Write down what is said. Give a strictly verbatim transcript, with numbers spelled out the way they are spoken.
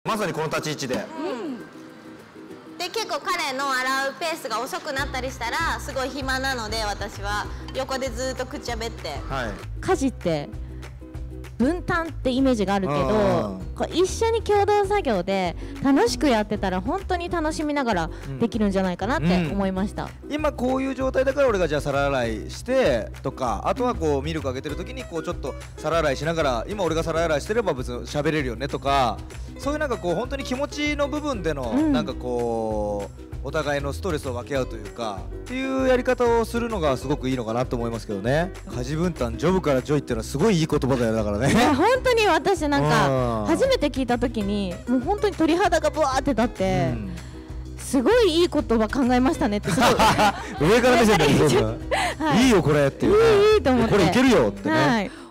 まさにこの立ち位置で。 で結構彼の洗うペースが遅くなったりしたらすごい暇なので、私は横でずっとくっちゃべって、 はい、 家事って分担ってイメージがあるけど、こう一緒に共同作業で楽しくやってたら本当に楽しみながらできるんじゃないかなって思いました、 うん、今こういう状態だから俺がじゃあ皿洗いしてとか、あとはこうミルクあげてる時にこうちょっと皿洗いしながら、今俺が皿洗いしてれば別に喋れるよねとか、そういうなんかこう本当に気持ちの部分でのなんかこう、うんお互いのストレスを分け合うというかっていうやり方をするのがすごくいいのかなと思いますけどね。家事分担、ジョブからジョイっていうのはすごいいい言葉だよ。だからね、いや本当に私なんか初めて聞いた時にもう本当に鳥肌がブワーって立って、うん、すごいいい言葉考えましたねってすごい上から目線でいいよこれっていう、 いいいいと思ってこれいけるよってね、 はい